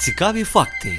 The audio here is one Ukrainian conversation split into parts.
Цікаві факти.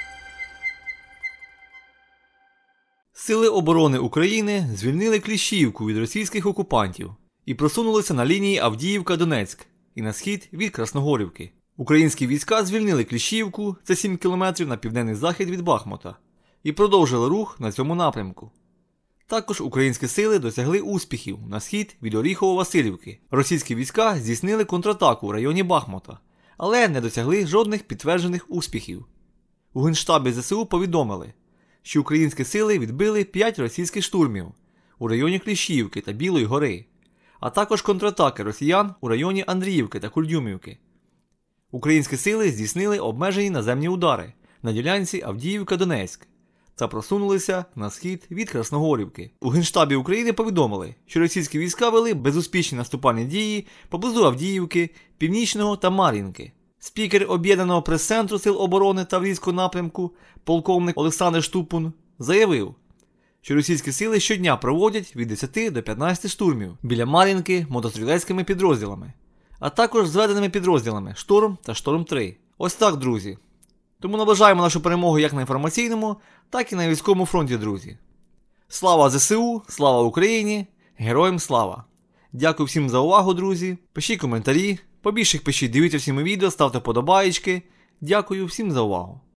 Сили оборони України звільнили Кліщіївку від російських окупантів і просунулися на лінії Авдіївка-Донецьк і на схід від Красногорівки. Українські війська звільнили Кліщіївку, це 7 кілометрів на південний захід від Бахмута, і продовжили рух на цьому напрямку. Також українські сили досягли успіхів на схід від Оріхово-Василівки. Російські війська здійснили контратаку в районі Бахмута, але не досягли жодних підтверджених успіхів. У Генштабі ЗСУ повідомили, що українські сили відбили 5 російських штурмів у районі Кліщіївки та Білої гори, а також контратаки росіян у районі Андріївки та Кульдюмівки. Українські сили здійснили обмежені наземні удари на ділянці Авдіївка-Донецьк та просунулися на схід від Красногорівки. У Генштабі України повідомили, що російські війська вели безуспішні наступальні дії поблизу Авдіївки, Північного та Мар'їнки. Спікер Об'єднаного прес-центру Сил оборони Таврійського напрямку, полковник Олександр Штупун, заявив, що російські сили щодня проводять від 10 до 15 штурмів біля Мар'їнки мотострілецькими підрозділами, а також зведеними підрозділами «Шторм» та «Шторм-3». Ось так, друзі. Тому наближаємо нашу перемогу як на інформаційному, так і на військовому фронті, друзі. Слава ЗСУ, слава Україні, героям слава! Дякую всім за увагу, друзі. Пишіть коментарі, побільше їх пишіть, дивіться всі мої відео, ставте вподобаєчки. Дякую всім за увагу.